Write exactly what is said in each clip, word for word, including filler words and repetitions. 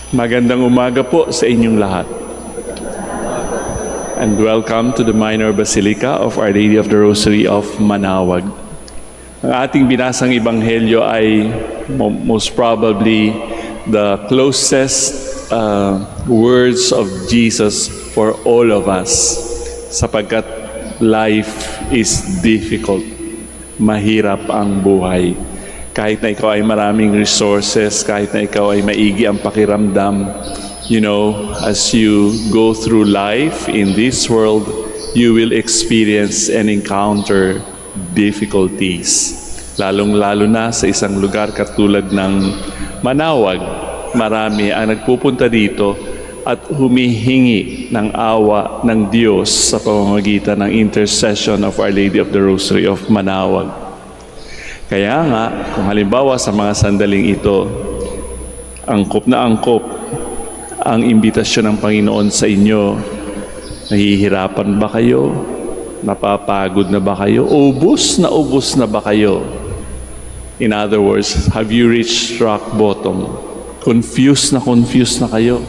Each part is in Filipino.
Magandang umaga po sa inyong lahat. And welcome to the Minor Basilica of Our Lady of the Rosary of Manaoag. Ang ating binasang ebanghelyo ay most probably the closest uh, words of Jesus for all of us, sapagkat life is difficult. Mahirap ang buhay. Kahit na ikaw ay maraming resources, kahit na ikaw ay maigi ang pakiramdam, you know, as you go through life in this world, you will experience and encounter difficulties. Lalong-lalo na sa isang lugar katulad ng Manaoag, marami ang nagpupunta dito at humihingi ng awa ng Diyos sa pamamagitan ng intercession of Our Lady of the Rosary of Manaoag. Kaya nga, kung halimbawa sa mga sandaling ito, angkop na angkop ang imbitasyon ng Panginoon sa inyo, nahihirapan ba kayo? Napapagod na ba kayo? Ubus na ubus na ba kayo? In other words, have you reached rock bottom? Confused na confused na kayo?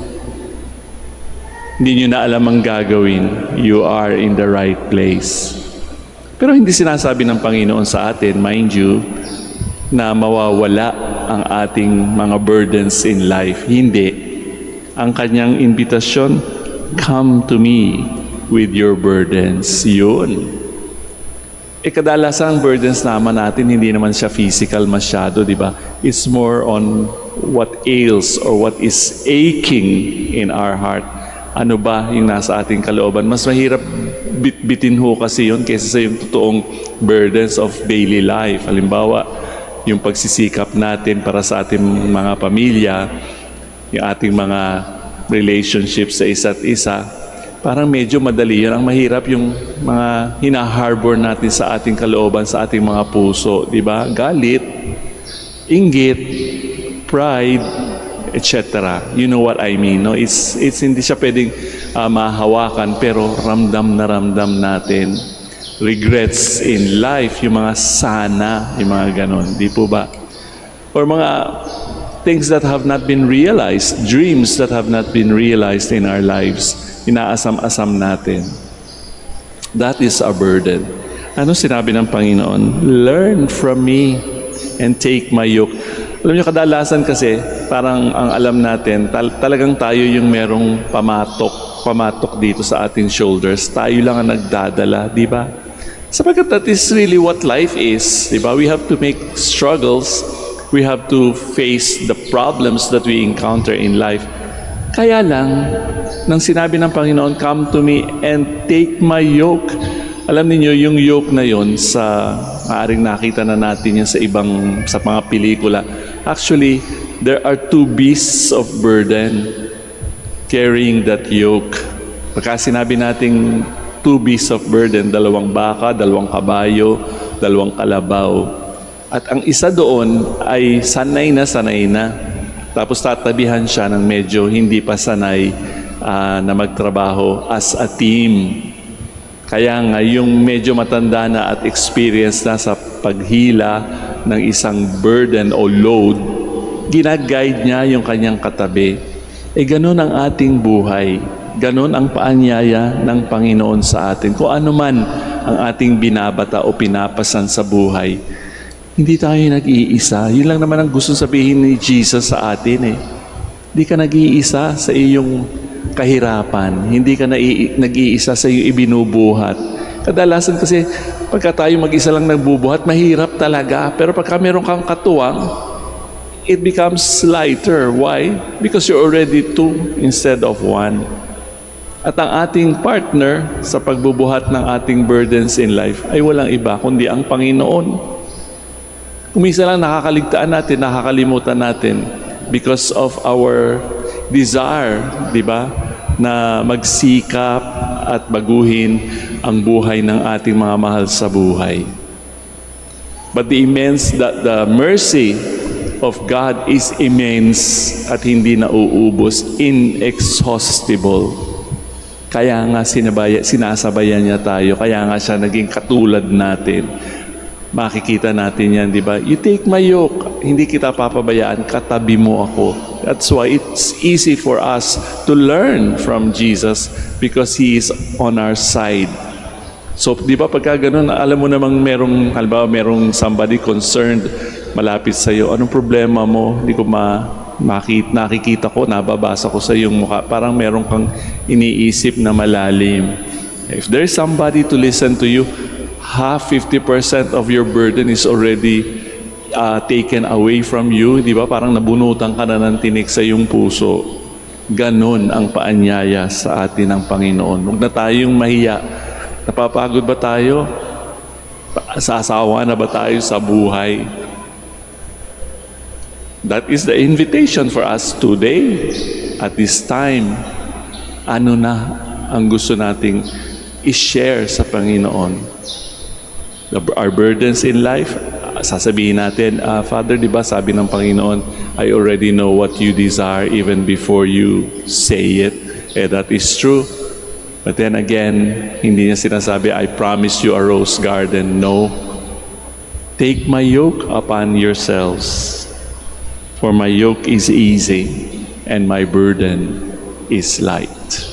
Hindi nyo na alam ang gagawin. You are in the right place. Pero hindi sinasabi ng Panginoon sa atin, mind you, na mawawala ang ating mga burdens in life. Hindi. Ang kanyang invitasyon, come to me with your burdens. Yun. E kadalasan ang burdens naman natin, hindi naman siya physical masyado, di ba? It's more on what ails or what is aching in our heart. Ano ba yung nasa ating kalooban? Mas mahirap bit-bitin ho kasi yun kaysa sa yung totoong burdens of daily life. Halimbawa, yung pagsisikap natin para sa ating mga pamilya, yung ating mga relationships sa isa't isa, parang medyo madali yun. Ang mahirap yung mga hinaharbor natin sa ating kalooban, sa ating mga puso. Diba? Galit, inggit, pride, et cetera. You know what I mean, no? It's it's hindi siya pwedeng uh, mahawakan, pero ramdam na ramdam natin. Regrets in life, yung mga sana, yung mga ganon, di po ba? Or mga things that have not been realized, dreams that have not been realized in our lives, inaasam-asam natin. That is a burden. Ano sinabi ng Panginoon? Learn from me and take my yoke. Alam niyo, kadalasan kasi, parang ang alam natin, tal talagang tayo yung merong pamatok, pamatok dito sa ating shoulders. Tayo lang ang nagdadala, di ba? Sapagkat that is really what life is, di ba? We have to make struggles. We have to face the problems that we encounter in life. Kaya lang, nang sinabi ng Panginoon, come to me and take my yoke. Alam niyo yung yoke na yon, sa maaring nakita na natin yan sa ibang, sa mga pelikula. Actually, there are two beasts of burden carrying that yoke. Pagka sinabi nating two beasts of burden, dalawang baka, dalawang kabayo, dalawang kalabaw. At ang isa doon ay sanay na sanay na. Tapos tatabihan siya ng medyo hindi pa sanay uh, na magtrabaho as a team. Kaya nga, yung medyo matanda na at experience na sa paghila ng isang burden o load, ginaguide niya yung kanyang katabi. E ganun ang ating buhay. Ganun ang paanyaya ng Panginoon sa atin. Kung ano man ang ating binabata o pinapasan sa buhay, hindi tayo nag-iisa. Yun lang naman ang gusto sabihin ni Jesus sa atin eh. Hindi ka nag-iisa sa iyong kahirapan. Hindi ka nag-iisa sa iyong ibinubuhat. Kadalasan kasi pagka tayo mag-isa lang nagbubuhat, mahirap talaga. Pero pagka meron kang katuwang, it becomes lighter. Why? Because you're already two instead of one. At ang ating partner sa pagbubuhat ng ating burdens in life ay walang iba kundi ang Panginoon. Kumisa lang nakakaligtaan natin, nakakalimutan natin because of our desire, di ba, na magsikap at baguhin ang buhay ng ating mga mahal sa buhay. But the immense, the, the mercy of God is immense at hindi nauubos, inexhaustible. Kaya nga sinabaya, sinasabayan niya tayo, kaya nga siya naging katulad natin. makikita natin yan, di ba? You take my yoke, hindi kita papabayaan, katabi mo ako. That's why it's easy for us to learn from Jesus because He is on our side. So, di ba pagka ganun, alam mo namang merong, halimbawa merong somebody concerned, malapit sa iyo, anong problema mo? Hindi ko ma, makita, nakikita ko, nababasa ko sa iyong mukha. Parang meron kang iniisip na malalim. If there's somebody to listen to you, half, fifty percent of your burden is already uh, taken away from you. Di ba? Parang nabunutan ka na ng tinik sa iyong puso. Ganon ang paanyaya sa atin ng Panginoon. Huwag na tayong mahiya. Napapagod ba tayo? Sasawa na ba tayo sa buhay? That is the invitation for us today. At this time, ano na ang gusto nating i-share sa Panginoon? Our burdens in life, sasabihin natin, uh, Father, di ba sabi ng Panginoon, I already know what you desire even before you say it. Eh, that is true. But then again, hindi niya sinasabi, I promise you a rose garden. No. Take my yoke upon yourselves, for my yoke is easy and my burden is light.